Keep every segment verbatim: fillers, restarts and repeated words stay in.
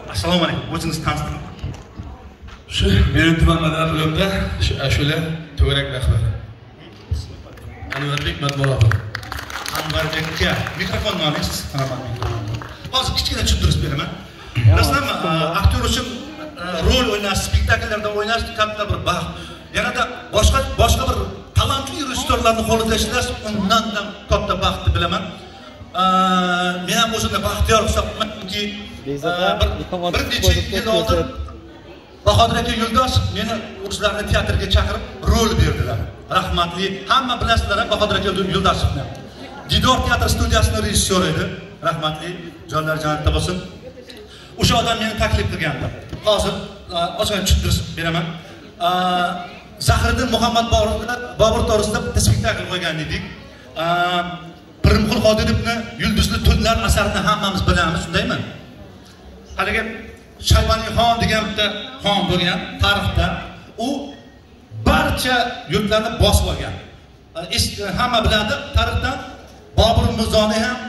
Assalomu alaykum. O'zingizni tanishtiring. Shu men tuman madaniy bo'limda shu ashula to'garak rahbari. Anvarbek Matmurodov. Anvarbekka mikrofonni olasiz. Hozir kichkina tushuntirish beraman. Rasman aktyor uchun rol o'ynash, spektakllarda o'ynash katta bir baxt. Yanada boshqa boshqa bir talantli rejissyorlarni qo'lida ishlash undan katta baxtni bilaman. Men ham o'zimni baxtiyor hisoblaymanki, bir necha yil oldin Bahodir aka Yo'ldoshev meni o'zlarini teatrga chaqirib rol berdilar. Rahmatli, hamma bilasizlar Bahodir aka Yo'ldoshevni. Didor teatr studiyasining rejissyori edi. Rahmatli, jonlar jannatda bo'lsin. O'sha odam meni taklif qilgandi. Hozir ochiq tushuntirish beraman. Zahiriddin Muhammad Bobur to'g'risida bitta spektakl qo'ygan edik. Pirimqul Qodirovni Yulduzli tunlar asarini hammamiz bilamiz, shundaymi? Haligi Shayboniyxon degan bitta xon bo'lgan tarixda, u barcha yurtlarni bosib olgan. Hamma biladi, tarixda Bobur Mirzoni ham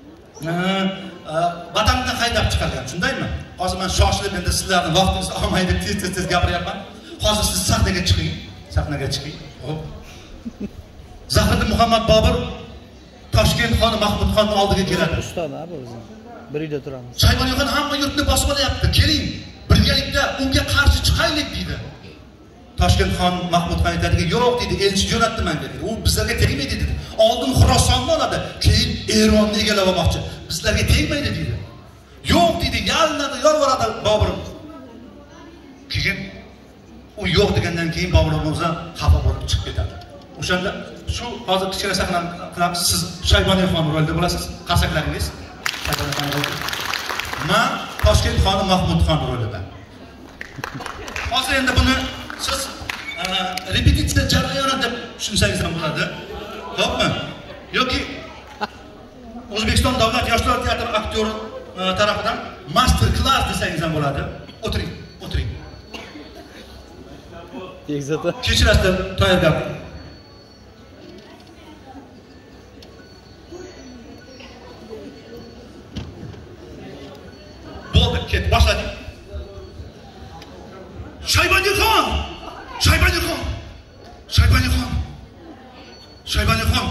vatandan haydab chiqargan, shundaymi? Hozir men shoshilib endi sizlarning vaqtingizni olmaydi, tez-tez gapiryapman. Hozir siz sahnaga chiqing, sahnaga chiqing. Xo'p. Zahiriddin Muhammad Bobur Toshkent xoni Mahmudxonning oldiga keladi. Ustoz abi o'zi. Bir uyda turamiz. Shayboniyxon hamma yurtni bosib olyapti. Keling, birgalikda unga qarshi chiqaylik deydi. Toshkent xon Mahmudxon aytadiki, "Yo'q" deydi, "Elchi jo'natdim men" dedi. U bizlarga tegmaydi dedi. Oldin Xorasonni oladi, keyin Eronni egallab olmoqchi. Bizlarga tegmaydi deydi. "Yo'q" deydi, yalinadi, yolvoradi Bobur. Keyin u yo'q degandan keyin Bobur o'zi xafa bo'lib chiqib ketadi. O'shanda shu hozir kichkina sahna qilamiz. Siz Shayboniyxon rolida bo'lasiz, qarsaklaringiz. Shayboniyxon rolida. Men Toshkent xoni Mahmudxon rolida. Hozir endi buni siz repetitsiya jarayoni deb tushunsangiz ham bo'ladi. Xo'pmi? Yoki O'zbekiston davlat yoshlar teatri aktyori tarafidan master class desangiz ham bo'ladi. O'tiring, o'tiring. Egzata. Kechirasizlar, tayyorgar. Bo'ldi, ket, boshladik. Shayboniyxon! Shayboniyxon! Shayboniyxon! Shayboniyxon!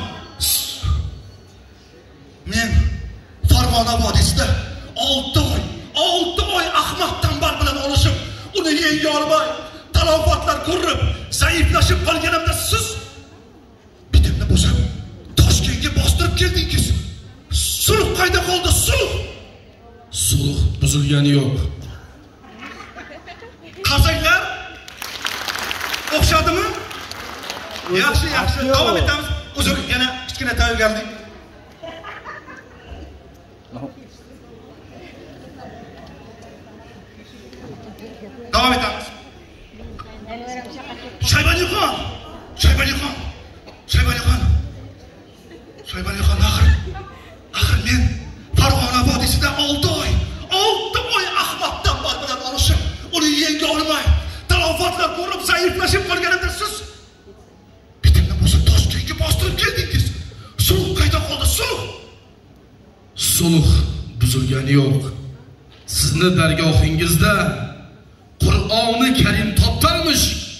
Men Farg'ona vodiysida olti oy, olti oy Ahmad Tanbal bilan olishib, uni yenga olmay, talofatlar ko'rib, zaiflashib qolganimda siz bitimni bosib, Toshkentga bostirib keldingiz. Sulh qayda qoldi? Sulh! Sulh buzilgani yo'q. Qarsaklar o'xshadimi? Yaxshi, yaxshi. Davom etamiz. Uzr, yana kichkina tayyorgarlik. Davom etamiz. Shayboniyxon! Shayboniyxon! Shayboniyxon! Shayboniyxon axir. Axir men Farg'ona vodiysida olti oy, olti oy Ahmad Tanbal bilan olishib, uni yenga olmay, talofatlar ko'rib, zaiflashib qolganimda siz bitimni bosib Toshkentga bostirib keldingiz. Sulh qayda qoldi? Sulh! Sulh buzilgani yo'q. Sizni dargohingizda Qur'oni Karim toptalmish.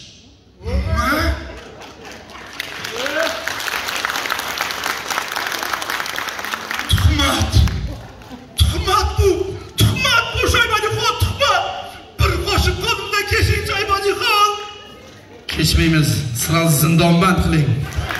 Tuhmat! Tuhmat bu! Tuhmat bu Shayboniyxon, tuhmat! Bir qo'shiq qonundan keching Shayboniyxon! Kechmaymiz, sizni zindonband qiling.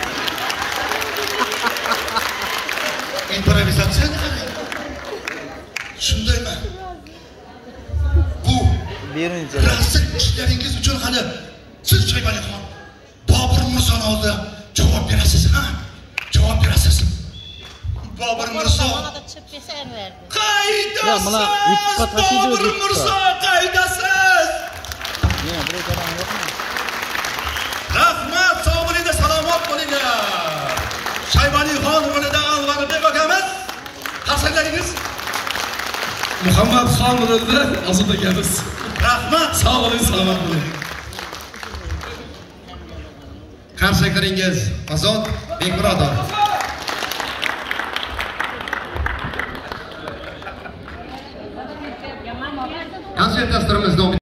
Improvizatsiya qiladi. Shundaymi? Bu Berinchi. rasm ishlaringiz uchun hali siz Shayboniyxon Bobur Mirzoni oldida javob berasiz, ha? Javob berasiz. Bobur Mirzo. Qaydasiz? Ya, mana YouTube'ga tashiydi Bobur Mirzo, qaydasiz? Yana bir odam yo'qmi? Rahmat, sog' bo'ling, salomat bo'ling. Shayboniyxon rolida Anvarbek akamiz. Qarsaklaringiz. Muhammad xon rolida Ozod akamiz. Rahmat, Sog' bo'ling, salomat bo'ling. Qarsaklaringiz Ozod Bekmurodov. konsert dasturimiz davom